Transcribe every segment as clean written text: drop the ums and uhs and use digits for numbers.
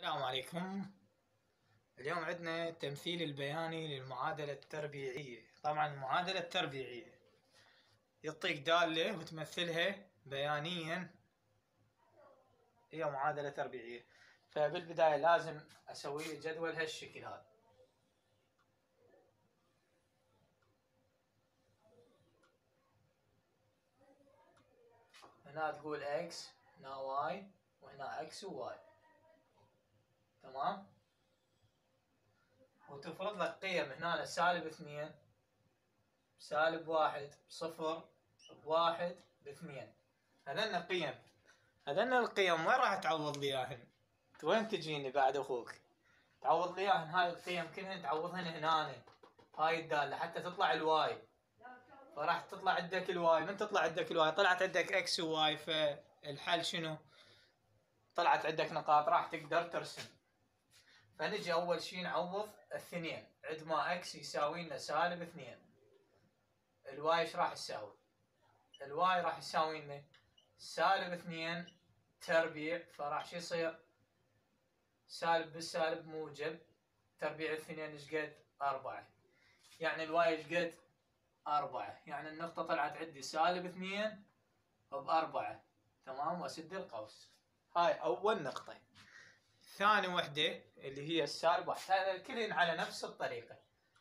السلام عليكم. اليوم عندنا التمثيل البياني للمعادلة التربيعية. طبعا المعادلة التربيعية يعطيك دالة وتمثلها بيانيا، هي معادلة تربيعية. فبالبداية لازم أسوي جدول هالشكل هذا. هنا تقول x، هنا y، وهنا x و y. تمام؟ وتفرض لك قيم هنا -2، -1، بصفر، بواحد، باثنين. هذن القيم وين راح تعوض لي اياهن؟ وين تجيني بعد اخوك؟ تعوض لي اياهن هاي القيم كلهن، تعوضهن هنا هاي الدالة حتى تطلع الواي. فراح تطلع عندك الواي. من تطلع عندك الواي؟ طلعت عندك اكس وواي. فالحل شنو؟ طلعت عندك نقاط راح تقدر ترسم. فنجي اول شي نعوض الاثنين. عندما اكس يساوي لنا -2، الواي ايش راح يساوي؟ الواي راح يساوي لنا -2 تربيع. فراح شو يصير؟ سالب بالسالب موجب، تربيع الاثنين ايش قد؟ 4. يعني الواي ايش قد؟ 4. يعني النقطة طلعت عندي -2 ب4. تمام؟ واسد القوس. هاي أول نقطة. ثاني وحدة اللي هي -1، هذا كلهن على نفس الطريقة.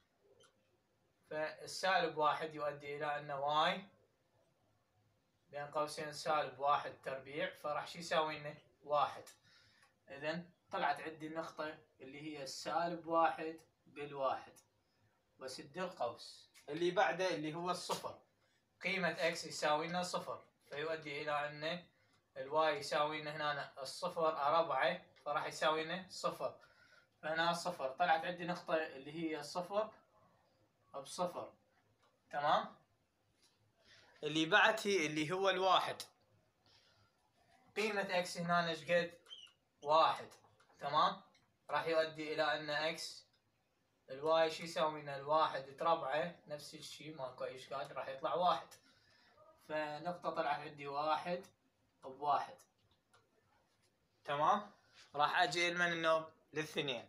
فالسالب 1 يؤدي إلى أن واي بين قوسين -1 تربيع. فراح شو يساوي لنا؟ 1. إذن طلعت عندي النقطة اللي هي -1 بالواحد، واسد القوس. اللي بعده اللي هو الصفر. قيمة اكس يساوي لنا 0، فيؤدي إلى أن الواي يساوي لنا هنا الصفر 4، فراح يساوي لنا 0. فهنا 0. طلعت عندي نقطة اللي هي 0 ب0. تمام؟ اللي بعدها اللي هو الواحد. قيمة اكس هنا ايش قد؟ 1. تمام؟ راح يؤدي إلى أن اكس الواي شو يساوي لنا؟ الواحد تربعه، نفس الشيء ماكو أي إشكال، راح يطلع 1. فنقطة طلعت عندي 1 ب1. تمام؟ راح أجي لمن النوب؟ للاثنين.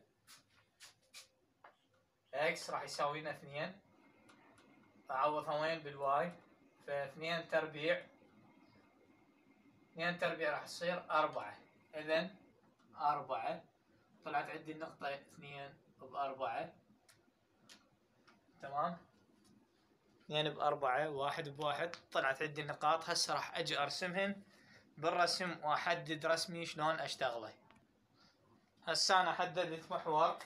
اكس راح يساوي لنا 2، أعوضها وين؟ بالواي. ف2 تربيع، 2 تربيع راح تصير 4. إذن 4. طلعت عندي النقطة 2 ب4. تمام؟ 2 ب4، 1 ب1. طلعت عندي النقاط. هسه راح أجي أرسمهن بالرسم وأحدد رسمي شلون أشتغله. هسه أنا حددت محور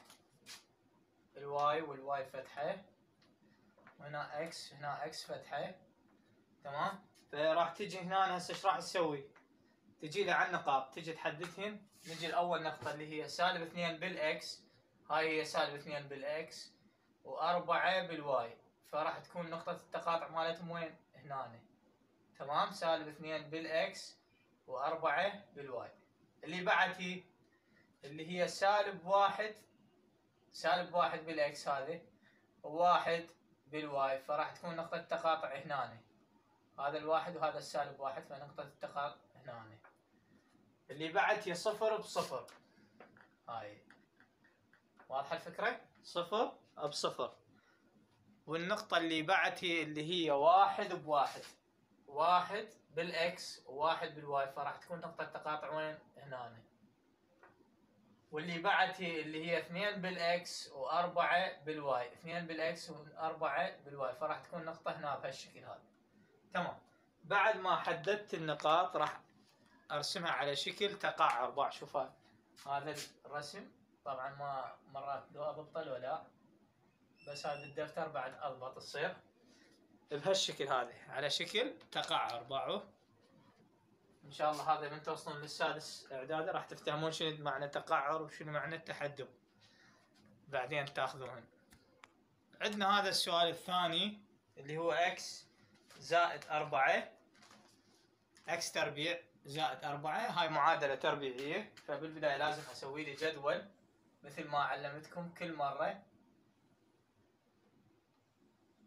الواي، والواي فتحة، وهنا اكس، هنا اكس فتحة. تمام؟ فراح تجي هنا هسه ايش راح تسوي؟ تجي لي على النقاط، تجي تحددهن. نجي لأول نقطة اللي هي -2 بالاكس، هاي هي -2 بالاكس و4 بالواي. فراح تكون نقطة التقاطع مالتهم وين؟ هنا. تمام؟ -2 بالاكس و4 بالواي. اللي بعد اللي هي -1 بالاكس هذه، و1 بالواي. فراح تكون نقطة التقاطع هنا. هذا الواحد وهذا -1، فنقطة التقاطع هنا. اللي بعد هي 0 ب0. هاي واضحة الفكرة؟ 0 ب0. والنقطة اللي بعد اللي هي 1 ب1. 1 بالاكس و1 بالواي. فراح تكون نقطة التقاطع وين؟ هنا. واللي بعد اللي هي 2 بالاكس و4 بالواي. 2 بالاكس و4 بالواي. فراح تكون نقطة هنا بهالشكل هذا. تمام. بعد ما حددت النقاط راح ارسمها على شكل تقاعر. شوف هذا الرسم. طبعا ما مرات لو ابطل ولا، بس هذا الدفتر بعد اضبط تصير بهالشكل هذا على شكل تقاعر. باعوه ان شاء الله. هذا من توصلون للسادس اعدادي راح تفهمون شنو معنى تقعر وشنو معنى التحدب، بعدين تاخذون. عندنا هذا السؤال الثاني اللي هو اكس زائد 4، اكس تربيع زائد 4. هاي معادلة تربيعية. فبالبداية لازم اسوي لي جدول مثل ما علمتكم كل مرة.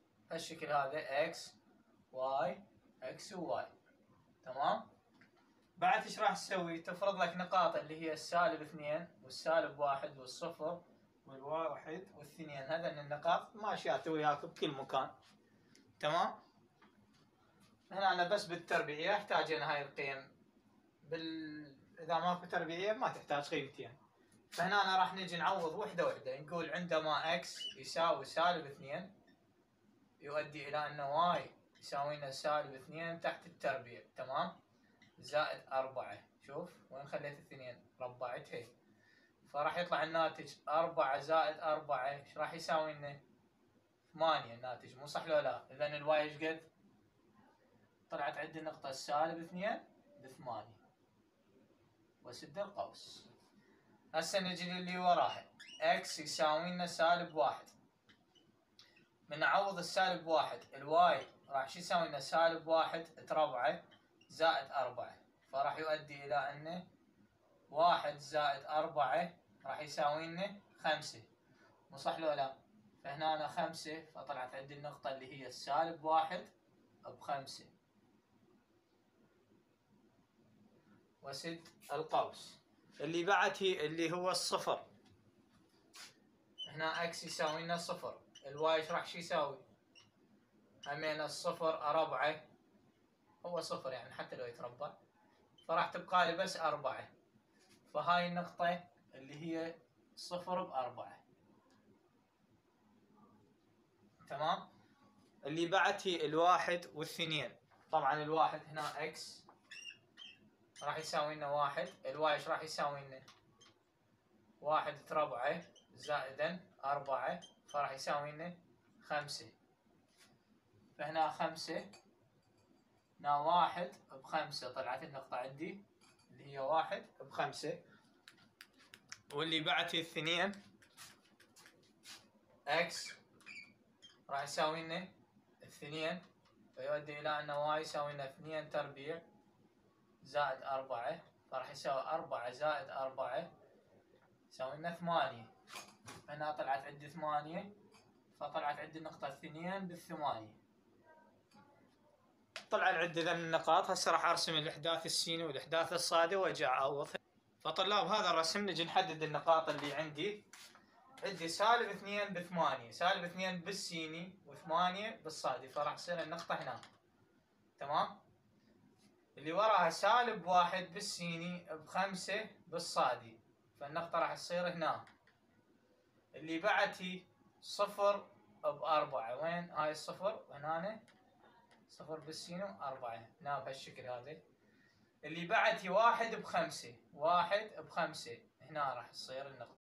هالشكل هذا اكس واي اكس وواي. تمام؟ بعد ايش راح تسوي؟ تفرض لك نقاط اللي هي السالب 2 والسالب 1 والصفر والواحد والاثنين، هذا النقاط ماشيات وياك بكل مكان. تمام؟ هنا أنا بس بالتربيعية أحتاج أنا هاي القيم إذا ماكو تربيعية ما تحتاج قيمتين. فهنا أنا راح نجي نعوض وحدة وحدة، نقول عندما x يساوي سالب 2 يؤدي إلى أن y يساوي لنا سالب 2 تحت التربيع، تمام؟ زائد 4. شوف وين خليت 2 ربعتها، فراح يطلع الناتج 4 زائد 4 ايش راح يساوي لنا؟ 8 الناتج، مو صح لو لا؟ إذا الواي ايش قد؟ طلعت عندي النقطة السالب 2 ب8 واسد القوس. هسه نجي للي وراها، x يساوي لنا سالب 1. من نعوض السالب 1 الواي راح شو يساوي لنا؟ سالب 1 تربعه زائد 4، فراح يؤدي إلى أن 1 زائد 4 راح يساوي لنا 5، مو صح لو لا؟ فهنا أنا 5، فطلعت عندي النقطة اللي هي السالب 1 ب5 وسد القوس. اللي بعده اللي هو الصفر، هنا x يساوي لنا صفر، الواي ايش راح شو يساوي؟ همين الصفر أربعة هو صفر يعني حتى لو يتربع، فراح تبقى لي بس 4، فهاي النقطة اللي هي صفر ب4. تمام؟ اللي بعده الواحد والاثنين، طبعا الواحد هنا x راح يساوي لنا 1، الواي ايش راح يساوي لنا؟ 1 تربعه زائدا 4، فراح يساوي لنا 5. فهنا 5 هنا 1 ب5، طلعت النقطة عندي اللي هي 1 ب5. واللي بعده الاثنين x راح يساوي لنا 2، فيؤدي إلى أن y يساوي لنا 2 تربيع زائد 4، فراح يساوي 4 زائد 4 يساوي لنا 8. هنا طلعت عندي 8، فطلعت عندي النقطة 2 ب8. طلع عندي ذا النقاط. هسه راح أرسم الإحداث السيني والإحداث الصادي وأجي أعوض. فطلاب هذا الرسم نجي نحدد النقاط اللي عندي سالب 2 ب8، سالب 2 بالسيني و8 بالصادي، فراح تصير النقطة هنا. تمام؟ اللي وراها سالب 1 بالسيني ب5 بالصادي، فالنقطة راح تصير هنا. اللي بعدي صفر ب4، وين هاي الصفر؟ هنا صفر بالسيني و4 هنا بهالشكل هذا. اللي بعدي 1 ب5، 1 ب5 هنا راح تصير النقطة.